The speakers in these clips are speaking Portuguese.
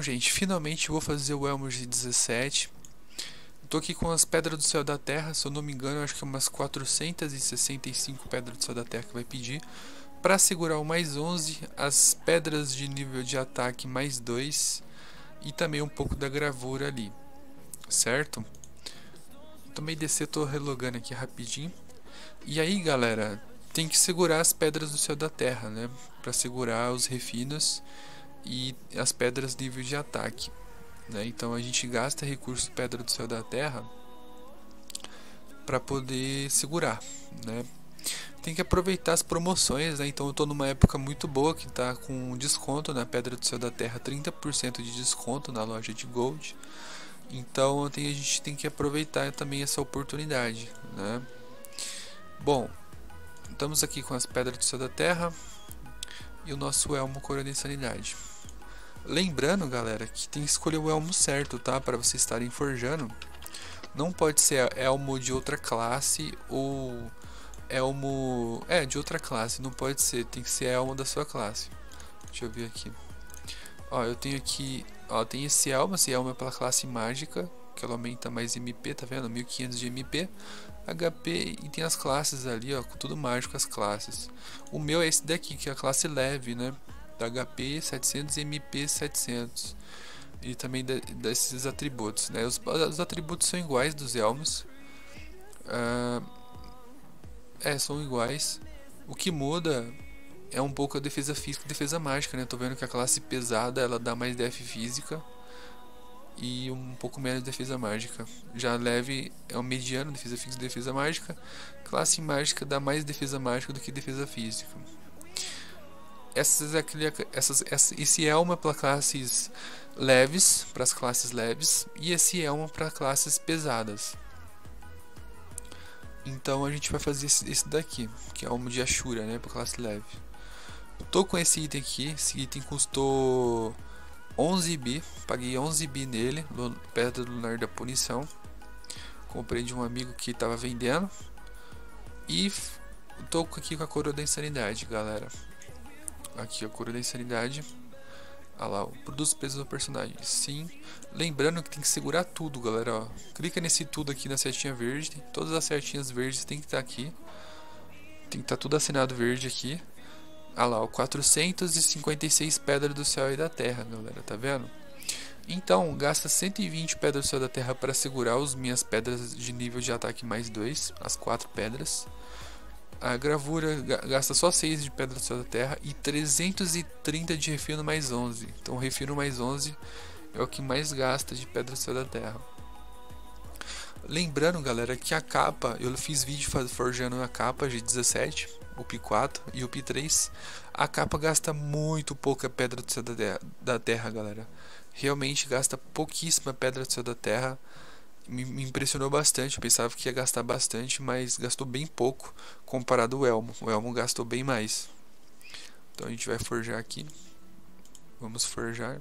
gente, finalmente vou fazer o Elmo G17. Tô aqui com as pedras do céu da terra, se eu não me engano, acho que é umas 465 pedras do céu da terra que vai pedir. Para segurar o mais 11, as pedras de nível de ataque mais 2 e também um pouco da gravura ali, certo? Também descer, tô relogando aqui rapidinho. E aí, galera, tem que segurar as pedras do céu da terra, né? Para segurar os refinos e as pedras nível de ataque, né? Então a gente gasta recurso pedra do céu da terra para poder segurar, né? Tem que aproveitar as promoções, né? Então eu tô numa época muito boa que tá com desconto na pedra do céu da terra, 30% de desconto na loja de Gold. Então a gente tem que aproveitar também essa oportunidade, né? Bom, estamos aqui com as pedras do céu da terra e o nosso elmo coroa de insanidade. Lembrando, galera, que tem que escolher o elmo certo, tá? Para vocês estarem forjando. Não pode ser elmo de outra classe ou elmo... de outra classe. Não pode ser, tem que ser elmo da sua classe. Deixa eu ver aqui. Ó, eu tenho aqui... Ó, tem esse elmo é pela classe mágica, que ela aumenta mais MP, tá vendo? 1500 de MP, HP, e tem as classes ali, ó, tudo mágico as classes. O meu é esse daqui, que é a classe leve, né? Da HP 700 e MP 700. E também desses atributos, né? Os atributos são iguais dos elmos. São iguais. O que muda é um pouco a defesa física e defesa mágica, né? Tô vendo que a classe pesada ela dá mais def física e um pouco menos defesa mágica. Já leve é o mediano, defesa física e defesa mágica. Classe mágica dá mais defesa mágica do que defesa física. Esse elmo é para classes leves, para as classes leves, e esse elmo para classes pesadas. Então a gente vai fazer esse daqui, que é o elmo de Ashura, né, para classe leve. Eu tô com esse item aqui, esse item custou 11 bi, paguei 11 bi nele, pedra lunar da punição. Comprei de um amigo que estava vendendo. E tô aqui com a coroa da insanidade, galera. Aqui a coroa da insanidade. Olha lá, produz peso do personagem. Sim. Lembrando que tem que segurar tudo, galera. Ó. Clica nesse tudo aqui na setinha verde. Todas as setinhas verdes tem que estar aqui. Tem que estar tudo assinado verde aqui. Olha lá, ó, 456 pedras do céu e da terra, galera. Tá vendo? Então, gasta 120 pedras do céu e da terra para segurar as minhas pedras de nível de ataque mais 2. As 4 pedras. A gravura gasta só 6 de pedra do céu da terra e 330 de refino mais 11. Então o refino mais 11 é o que mais gasta de pedra do céu da terra. Lembrando, galera, que a capa, eu fiz vídeo forjando a capa G17, o P4 e o P3. A capa gasta muito pouca pedra do céu da terra, galera. Realmente gasta pouquíssima pedra do céu da terra. Me impressionou bastante, eu pensava que ia gastar bastante, mas gastou bem pouco comparado ao Elmo. O Elmo gastou bem mais. Então a gente vai forjar aqui. Vamos forjar.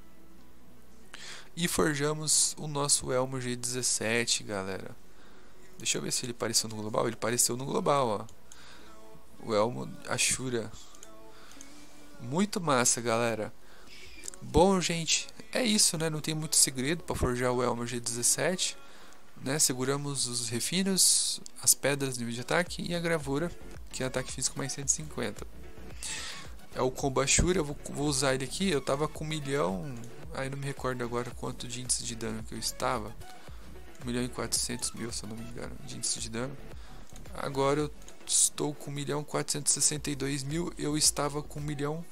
E forjamos o nosso Elmo G17, galera. Deixa eu ver se ele apareceu no global. Ele apareceu no global, ó. O Elmo Ashura. Muito massa, galera. Bom, gente, é isso, né? Não tem muito segredo para forjar o Elmo G17, né? Seguramos os refinos, as pedras de nível de ataque e a gravura, que é ataque físico mais 150. É o combo Ashura, eu vou usar ele aqui. Eu tava com 1 milhão, aí não me recordo agora quanto de índice de dano que eu estava. 1.400.000, se eu não me engano, de índice de dano. Agora eu estou com 1.462.000, eu estava com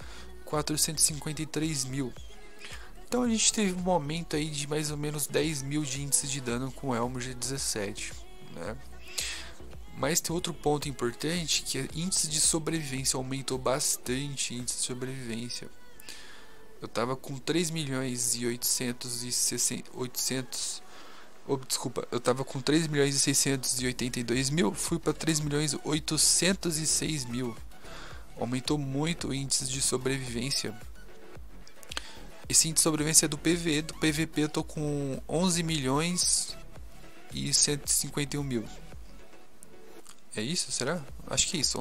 1.453.000. Então a gente teve um momento aí de mais ou menos 10.000 de índice de dano com o Elmo G17, né? Mas tem outro ponto importante, que é índice de sobrevivência. Aumentou bastante índice de sobrevivência. Eu tava com 3.800.800. Desculpa, eu tava com 3.682.000, fui para 3.806.000. Aumentou muito o índice de sobrevivência. Esse índice de sobrevivência é do PVE. Do PVP eu tô com 11.151.000. É isso? Será? Acho que é isso.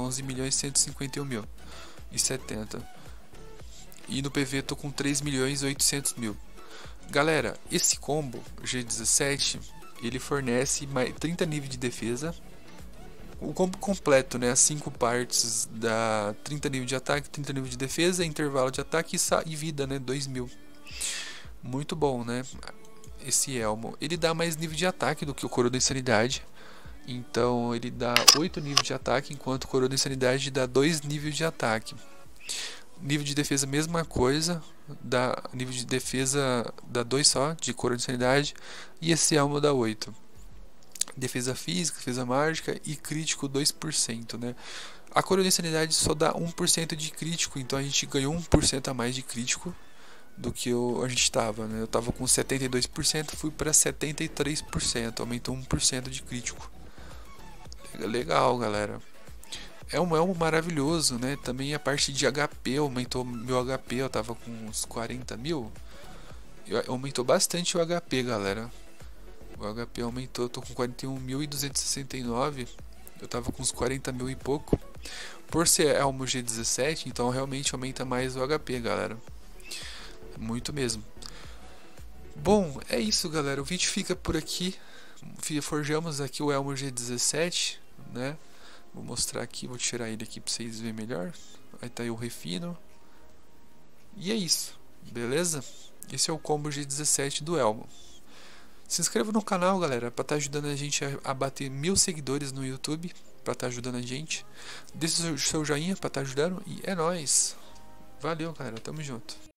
11.151.070. E no PV eu tô com 3.800.000. Galera, esse combo G17, ele fornece mais 30 níveis de defesa. O combo completo, né? As 5 partes da 30 níveis de ataque, 30 níveis de defesa, intervalo de ataque e vida, né? 2000. Muito bom, né? Esse elmo. Ele dá mais nível de ataque do que o Coroa da Insanidade. Então ele dá 8 níveis de ataque, enquanto o Coroa da Insanidade dá 2 níveis de ataque. Nível de defesa, mesma coisa. Nível de defesa dá 2 só, de Coroa da Insanidade. E esse elmo dá 8. Defesa física, defesa mágica e crítico 2%, né? A Coroa da Insanidade só dá 1% de crítico, então a gente ganhou 1% a mais de crítico do que a gente estava, né? Eu estava com 72%, fui para 73%, aumentou 1% de crítico. Legal, galera. É um elmo maravilhoso, né? Também a parte de HP, aumentou meu HP, eu tava com uns 40 mil. Aumentou bastante o HP, galera. O HP aumentou, eu tô com 41.269. Eu tava com uns 40 mil e pouco. Por ser elmo G17, então realmente aumenta mais o HP, galera. Muito mesmo. Bom, é isso, galera. O vídeo fica por aqui. Forjamos aqui o elmo G17, né? Vou mostrar aqui, vou tirar ele aqui pra vocês verem melhor. Aí tá aí o refino. E é isso, beleza? Esse é o combo G17 do elmo. Se inscreva no canal, galera, para estar ajudando a gente a bater 1000 seguidores no YouTube, para estar ajudando a gente. Deixe o seu joinha para estar ajudando e é nóis. Valeu, galera, tamo junto.